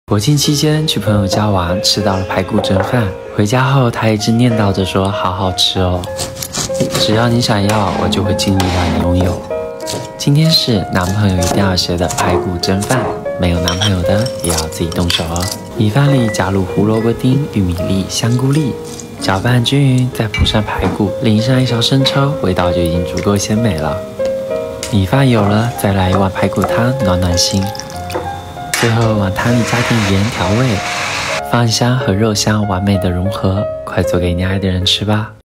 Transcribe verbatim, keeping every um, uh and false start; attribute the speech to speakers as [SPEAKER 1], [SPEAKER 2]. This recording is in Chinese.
[SPEAKER 1] 国庆期间去朋友家玩，吃到了排骨蒸饭。回家后，他一直念叨着说：“好好吃哦，只要你想要，我就会尽力让你拥有。”今天是男朋友一定要学的排骨蒸饭，没有男朋友的也要自己动手哦。米饭里加入胡萝卜丁、玉米粒、香菇粒，搅拌均匀，再铺上排骨，淋上一勺生抽，味道就已经足够鲜美了。米饭有了，再来一碗排骨汤，暖暖心。最后往汤里加点盐调味，芳香和肉香完美的融合，快做给你爱的人吃吧。